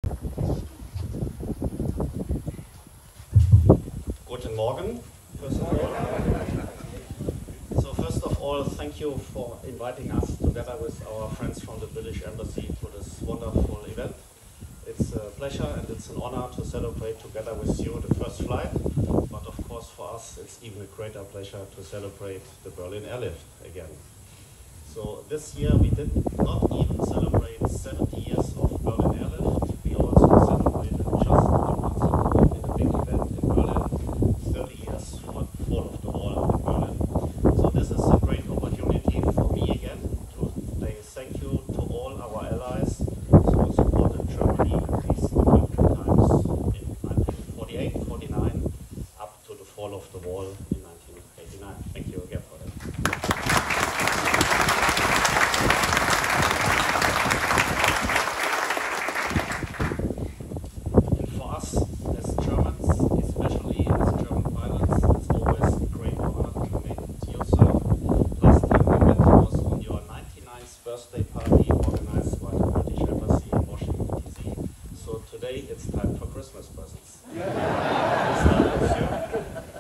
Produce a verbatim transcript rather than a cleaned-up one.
Guten Morgen, first of all. So first of all, thank you for inviting us together with our friends from the British Embassy to this wonderful event. It's a pleasure and it's an honor to celebrate together with you the first flight, but of course for us it's even a greater pleasure to celebrate the Berlin Airlift again. So this year we did not even celebrate seventy years of Berlin Airlift, we also celebrated just a month ago in a big event in Berlin, thirty years for the fall of the wall in Berlin. So this is a great opportunity for me again to say thank you to all our allies who supported Germany at least the two times in nineteen forty-eight forty-nine up to the fall of the wall in nineteen eighty-nine. Thank you again for that. Birthday party organized by the British Embassy in Washington, D C. So today it's time for Christmas presents. Yeah. We'll start with you.